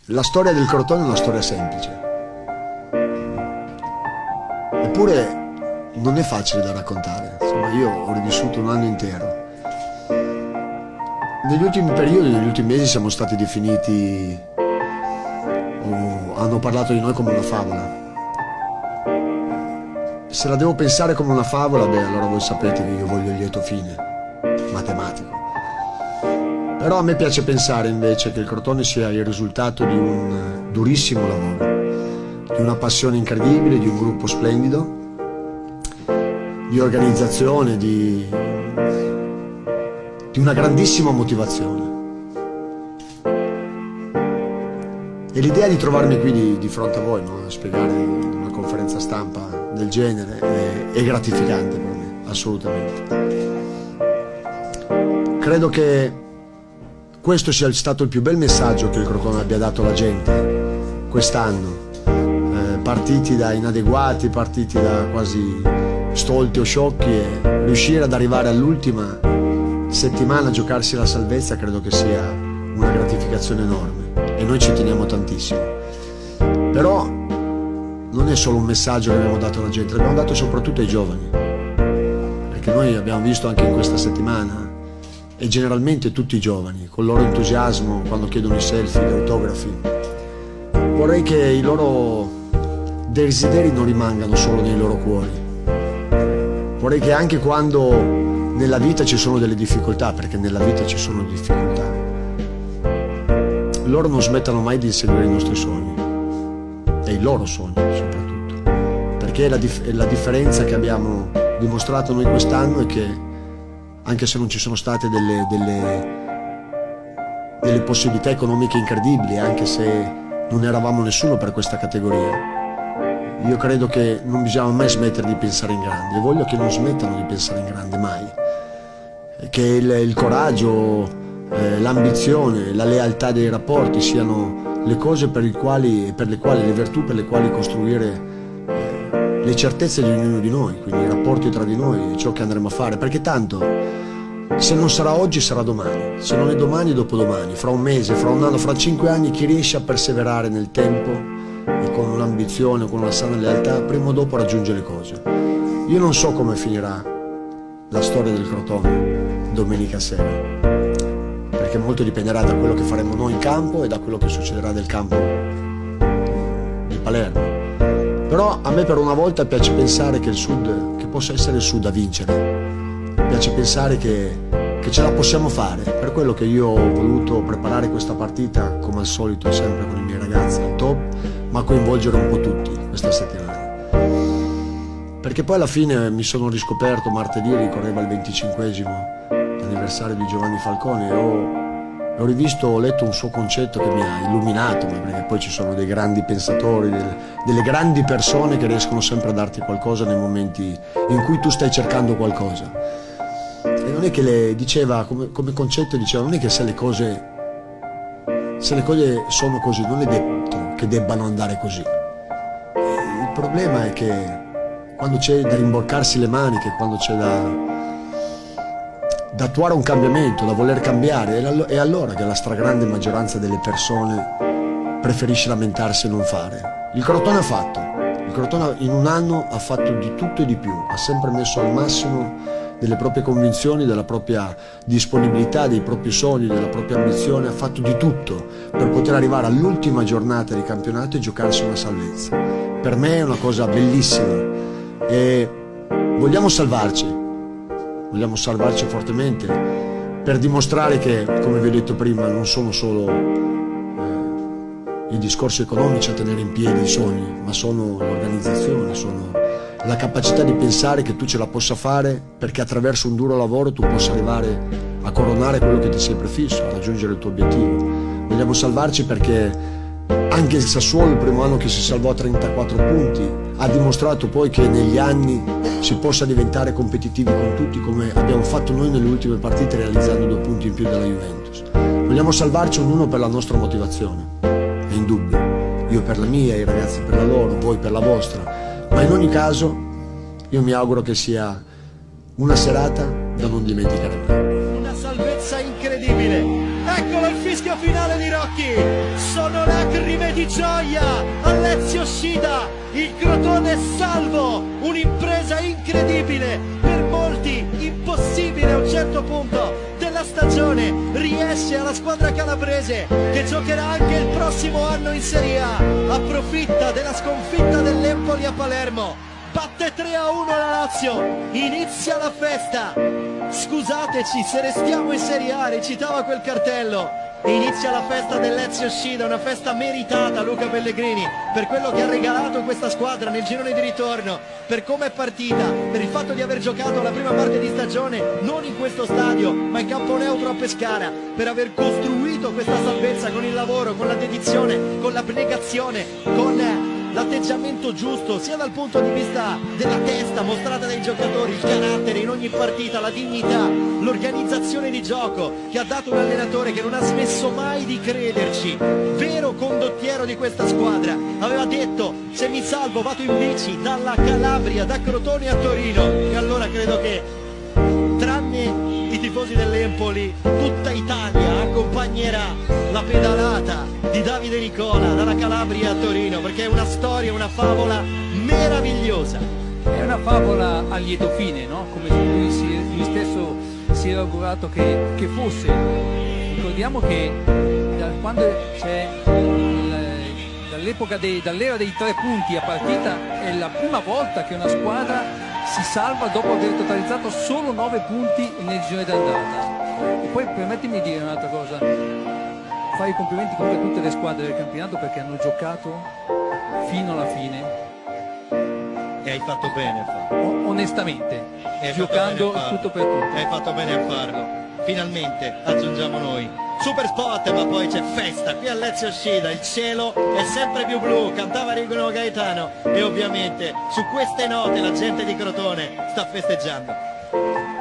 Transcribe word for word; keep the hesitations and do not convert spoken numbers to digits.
La storia del Crotone è una storia semplice, eppure non è facile da raccontare. Insomma, io ho rivissuto un anno intero. Negli ultimi periodi, negli ultimi mesi siamo stati definiti, o hanno parlato di noi come una favola. Se la devo pensare come una favola, beh, allora voi sapete che io voglio il lieto fine, matematico. Però a me piace pensare invece che il Crotone sia il risultato di un durissimo lavoro, di una passione incredibile, di un gruppo splendido, di organizzazione, di, di una grandissima motivazione. E l'idea di trovarmi qui di, di fronte a voi, no? A spiegare una conferenza stampa del genere è, è gratificante per me, assolutamente. Credo che questo sia stato il più bel messaggio che il Crotone abbia dato alla gente quest'anno. Eh, partiti da inadeguati, partiti da quasi stolti o sciocchi, e riuscire ad arrivare all'ultima settimana a giocarsi la salvezza credo che sia una gratificazione enorme e noi ci teniamo tantissimo. Però non è solo un messaggio che abbiamo dato alla gente, l'abbiamo dato soprattutto ai giovani, perché noi abbiamo visto anche in questa settimana, e generalmente tutti i giovani, con il loro entusiasmo quando chiedono i selfie, gli autografi. Vorrei che i loro desideri non rimangano solo nei loro cuori. Vorrei che anche quando nella vita ci sono delle difficoltà, perché nella vita ci sono difficoltà, loro non smettano mai di inseguire i nostri sogni, e i loro sogni soprattutto, perché la, dif- la differenza che abbiamo dimostrato noi quest'anno è che anche se non ci sono state delle, delle, delle possibilità economiche incredibili, anche se non eravamo nessuno per questa categoria, io credo che non bisogna mai smettere di pensare in grande, e voglio che non smettano di pensare in grande mai, che il, il coraggio, eh, l'ambizione, la lealtà dei rapporti siano le cose per, i quali, per le quali, le virtù per le quali costruire eh, le certezze di ognuno di noi, quindi i rapporti tra di noi, ciò che andremo a fare, perché tanto se non sarà oggi sarà domani, se non è domani dopodomani, fra un mese, fra un anno, fra cinque anni, chi riesce a perseverare nel tempo e con un'ambizione, con una sana lealtà, prima o dopo raggiunge le cose. Io non so come finirà la storia del Crotone domenica sera, perché molto dipenderà da quello che faremo noi in campo e da quello che succederà del campo di Palermo. Però a me per una volta piace pensare che il Sud, che possa essere il Sud a vincere. Mi piace pensare che, che ce la possiamo fare. Per quello che io ho voluto preparare questa partita, come al solito, sempre con i miei ragazzi al top, ma coinvolgere un po' tutti questa settimana. Perché poi alla fine mi sono riscoperto, martedì ricorreva il venticinquesimo anniversario di Giovanni Falcone, e ho ho rivisto, ho letto un suo concetto che mi ha illuminato, perché poi ci sono dei grandi pensatori, delle, delle grandi persone che riescono sempre a darti qualcosa nei momenti in cui tu stai cercando qualcosa. E non è che le diceva, come, come concetto diceva, non è che se le cose, se le cose sono così, non è detto che debbano andare così. Il problema è che quando c'è da rimboccarsi le maniche, quando c'è da... da attuare un cambiamento, da voler cambiare, è allora che la stragrande maggioranza delle persone preferisce lamentarsi e non fare. Il Crotone ha fatto, il Crotone in un anno ha fatto di tutto e di più, ha sempre messo al massimo delle proprie convinzioni, della propria disponibilità, dei propri sogni, della propria ambizione, ha fatto di tutto per poter arrivare all'ultima giornata di campionato e giocarsi una salvezza. Per me è una cosa bellissima e vogliamo salvarci. Vogliamo salvarci fortemente per dimostrare che, come vi ho detto prima, non sono solo eh, i discorsi economici a tenere in piedi i sogni, ma sono l'organizzazione, sono la capacità di pensare che tu ce la possa fare, perché attraverso un duro lavoro tu possa arrivare a coronare quello che ti sei prefisso, a raggiungere il tuo obiettivo. Vogliamo salvarci perché anche il Sassuolo, il primo anno che si salvò a trentaquattro punti, ha dimostrato poi che negli anni si possa diventare competitivi con tutti, come abbiamo fatto noi nelle ultime partite realizzando due punti in più della Juventus. Vogliamo salvarci ognuno per la nostra motivazione, è indubbio. Io per la mia, i ragazzi per la loro, voi per la vostra. Ma in ogni caso io mi auguro che sia una serata da non dimenticare mai. Una salvezza incredibile. Eccolo il fischio finale di Rocchi. Sono lacrime. di gioia Alessio Scida, il Crotone è salvo, un'impresa incredibile, per molti impossibile a un certo punto della stagione, riesce alla squadra calabrese che giocherà anche il prossimo anno in Serie A, approfitta della sconfitta dell'Empoli a Palermo, batte tre a uno la Lazio, inizia la festa, scusateci se restiamo in Serie A, recitava quel cartello. Inizia la festa dell'Ezio Scida, una festa meritata Luca Pellegrini per quello che ha regalato questa squadra nel girone di ritorno, per come è partita, per il fatto di aver giocato la prima parte di stagione non in questo stadio ma in campo neutro a Pescara, per aver costruito questa salvezza con il lavoro, con la dedizione, con l'abnegazione, con l'atteggiamento giusto sia dal punto di vista della testa mostrata dai giocatori, il carattere in ogni partita, la dignità, l'organizzazione di gioco che ha dato un allenatore che non ha smesso mai di crederci, vero condottiero di questa squadra. Aveva detto: se mi salvo vado in bici dalla Calabria, da Crotone a Torino, e allora credo che tranne i tifosi dell'Empoli tutta Italia accompagnerà la pedalata di Davide Nicola dalla Calabria a Torino, perché è una storia, una favola meravigliosa. È una favola a lieto fine, no? Come lui, si, lui stesso si era augurato che, che fosse. Ricordiamo che da quando c'è dall'epoca dei, dall'era dei tre punti a partita è la prima volta che una squadra si salva dopo aver totalizzato solo nove punti nel girone d'andata. E poi permettimi di dire un'altra cosa, fare i complimenti comunque a tutte le squadre del campionato perché hanno giocato fino alla fine. E hai fatto bene a farlo. Onestamente, hai giocando tutto per tutto. Hai fatto bene a farlo. Finalmente, aggiungiamo noi. Super spot, ma poi c'è festa qui all'Ezio Scida, il cielo è sempre più blu, cantava Rigono Gaetano, e ovviamente su queste note la gente di Crotone sta festeggiando.